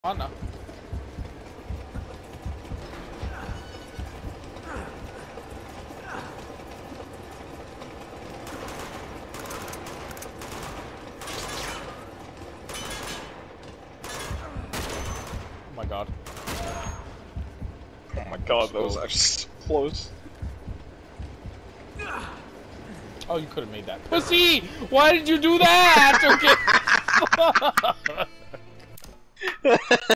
Oh no. Oh my god. Oh my god, that was actually so close. Oh, you could have made that. Pussy! Why did you do that? Okay.